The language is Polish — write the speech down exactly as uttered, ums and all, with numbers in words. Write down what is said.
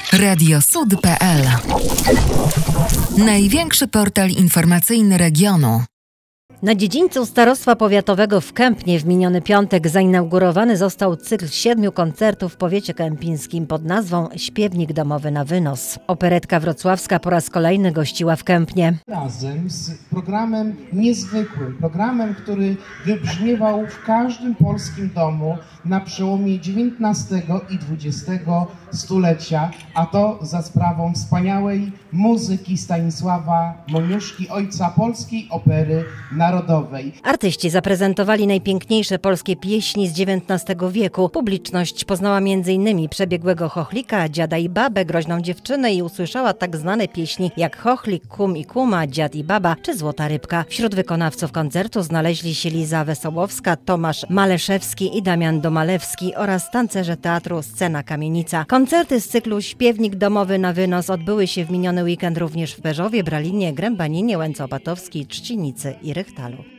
Radio Sud kropka pe el. Największy portal informacyjny regionu. Na dziedzińcu Starostwa Powiatowego w Kępnie w miniony piątek zainaugurowany został cykl siedmiu koncertów w powiecie kępińskim pod nazwą Śpiewnik domowy na wynos. Operetka wrocławska po raz kolejny gościła w Kępnie. Razem z programem niezwykłym, programem, który wybrzmiewał w każdym polskim domu na przełomie dziewiętnastego i dwudziestego stulecia, a to za sprawą wspaniałej muzyki Stanisława Moniuszki, ojca polskiej opery narodowej. Artyści zaprezentowali najpiękniejsze polskie pieśni z dziewiętnastego wieku. Publiczność poznała między innymi Przebiegłego Chochlika, Dziada i Babę, Groźną dziewczynę i usłyszała tak znane pieśni jak Chochlik, Kum i Kuma, Dziad i Baba czy Złota Rybka. Wśród wykonawców koncertu znaleźli się Liza Wesołowska, Tomasz Maleszewski i Damian Domalewski oraz tancerze teatru Scena Kamienica. Koncerty z cyklu Śpiewnik domowy na wynos odbyły się w miniony weekend również w Perzowie, Bralinie, Grębaninie, Łęce Opatowskiej, Trzcinicy i Rychtalu.